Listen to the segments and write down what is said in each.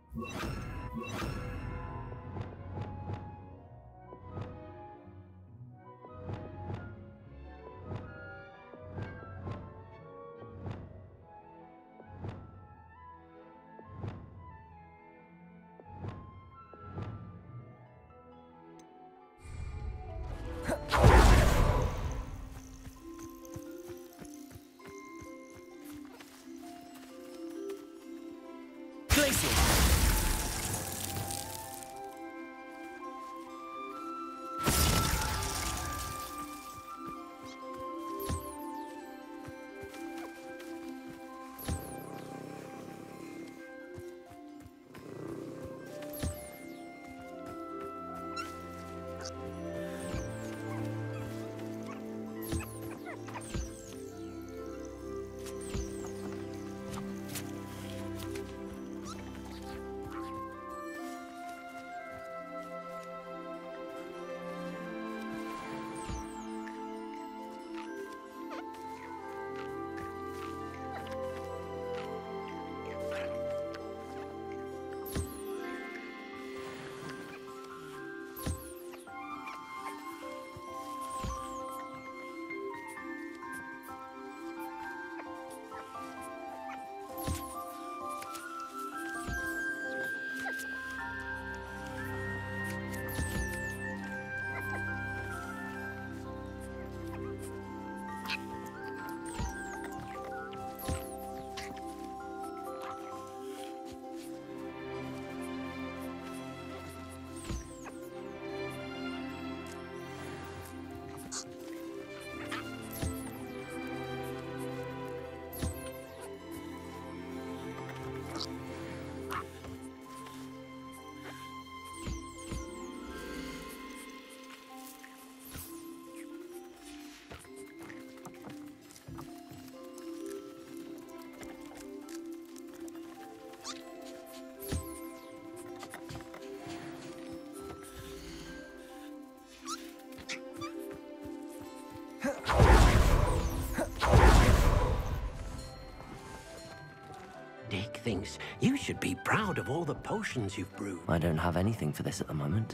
Dick thinks you should be proud of all the potions you've brewed. I don't have anything for this at the moment.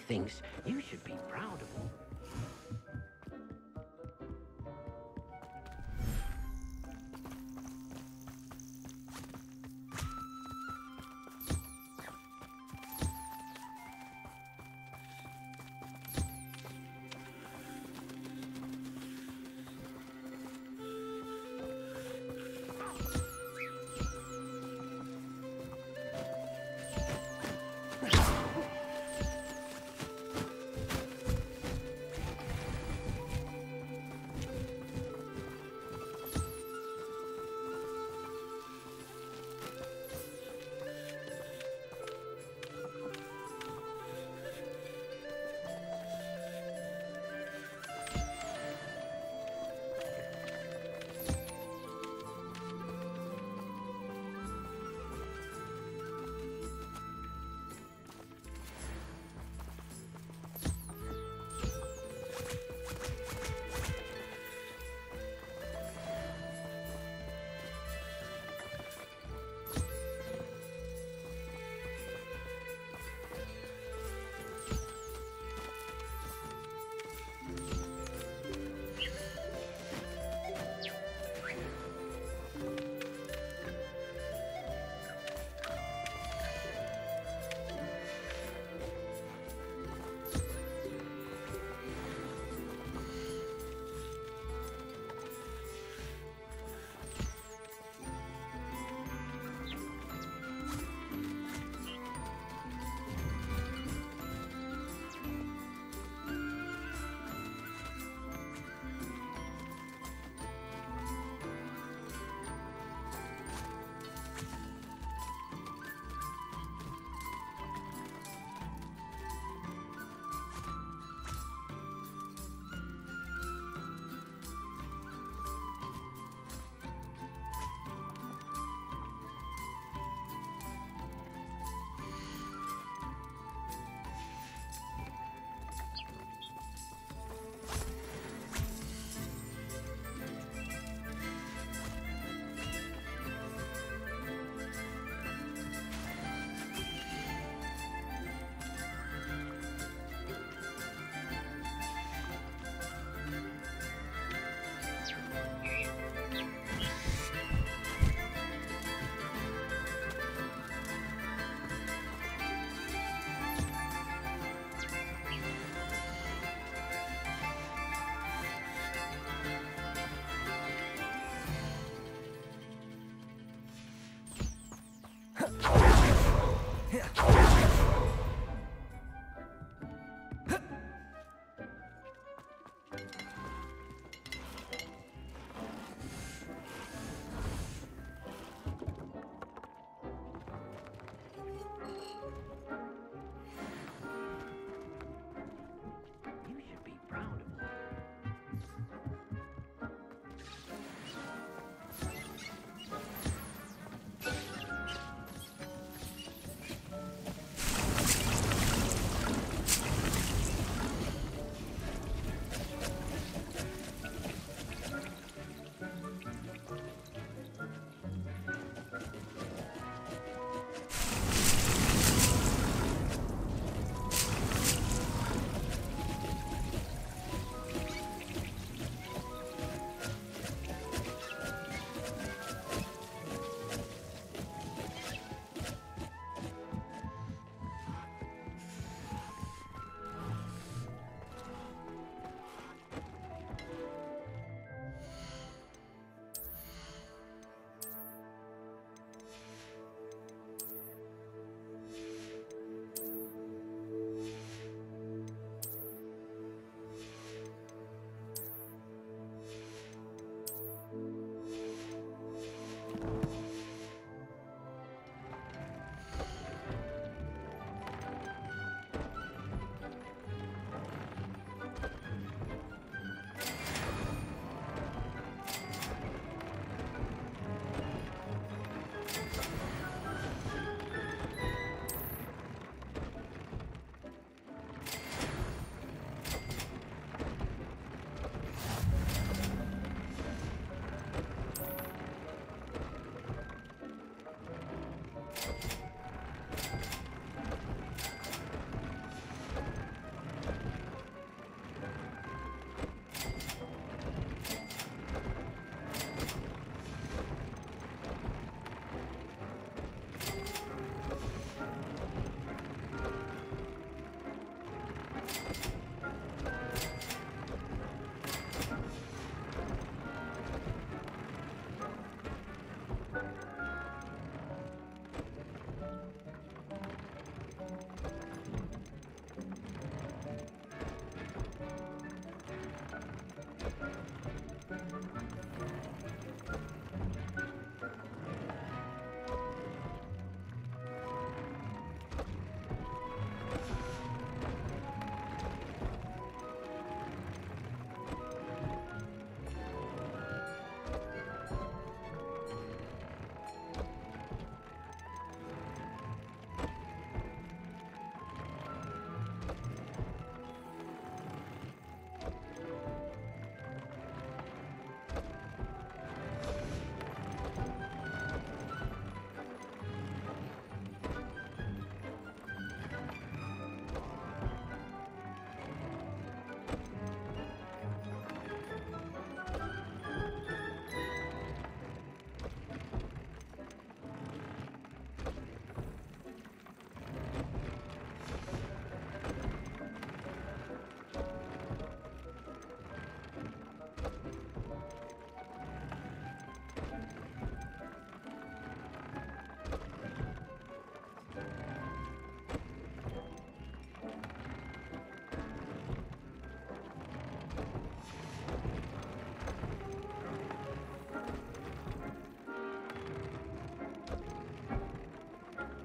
things you should be proud of.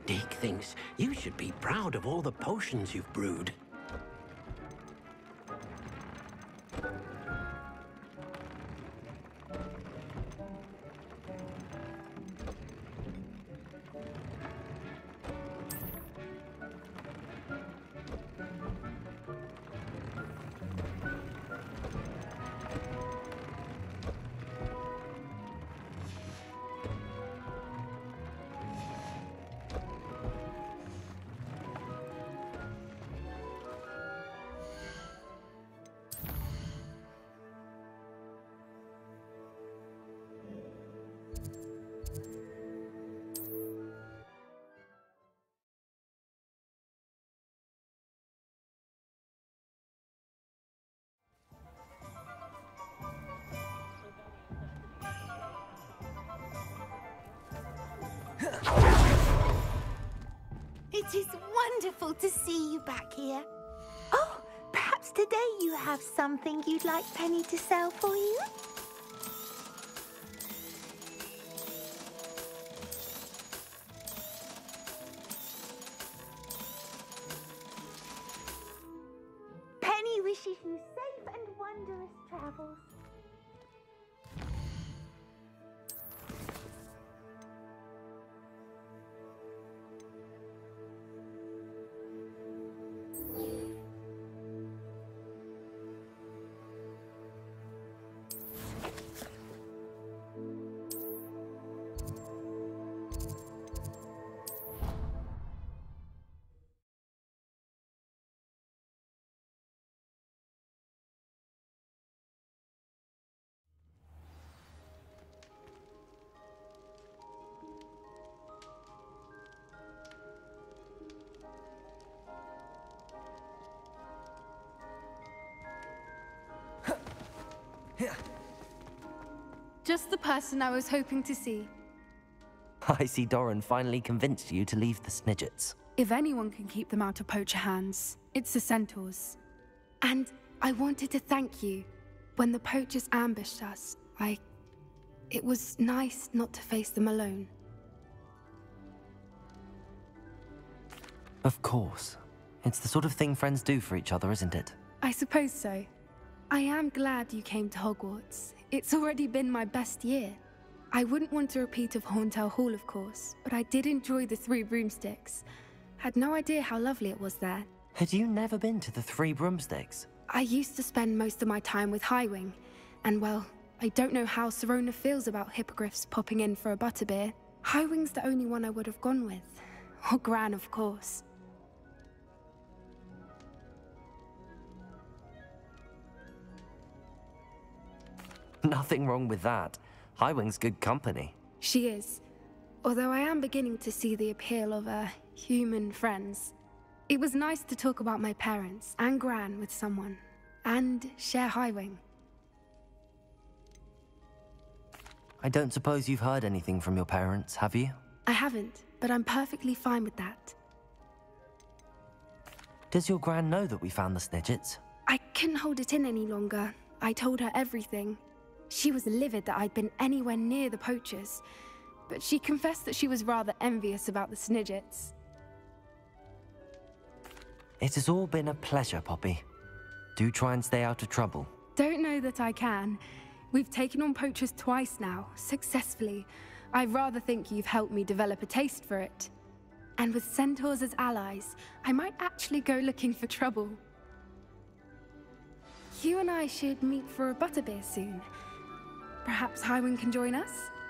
Deek thinks you should be proud of all the potions you've brewed. It is wonderful to see you back here. Oh, perhaps today you have something you'd like Penny to sell for you? Penny wishes you safe and wondrous travels. Just the person I was hoping to see. I see Doran finally convinced you to leave the Snidgets. If anyone can keep them out of poacher hands, it's the Centaurs. And I wanted to thank you. When the poachers ambushed us, it was nice not to face them alone. Of course. It's the sort of thing friends do for each other, isn't it? I suppose so. I am glad you came to Hogwarts. It's already been my best year. I wouldn't want a repeat of Horntail Hall, of course, but I did enjoy the Three Broomsticks. Had no idea how lovely it was there. Had you never been to the Three Broomsticks? I used to spend most of my time with Highwing, and well, I don't know how Sirona feels about hippogriffs popping in for a butterbeer. Highwing's the only one I would have gone with. Or Gran, of course. Nothing wrong with that. Highwing's good company. She is. Although I am beginning to see the appeal of human friends. It was nice to talk about my parents and Gran with someone. And share Highwing. I don't suppose you've heard anything from your parents, have you? I haven't, but I'm perfectly fine with that. Does your Gran know that we found the Snidgets? I couldn't hold it in any longer. I told her everything. She was livid that I'd been anywhere near the poachers, but she confessed that she was rather envious about the Snidgets. It has all been a pleasure, Poppy. Do try and stay out of trouble. Don't know that I can. We've taken on poachers twice now, successfully. I rather think you've helped me develop a taste for it. And with centaurs as allies, I might actually go looking for trouble. You and I should meet for a butterbeer soon. Perhaps Highwing can join us?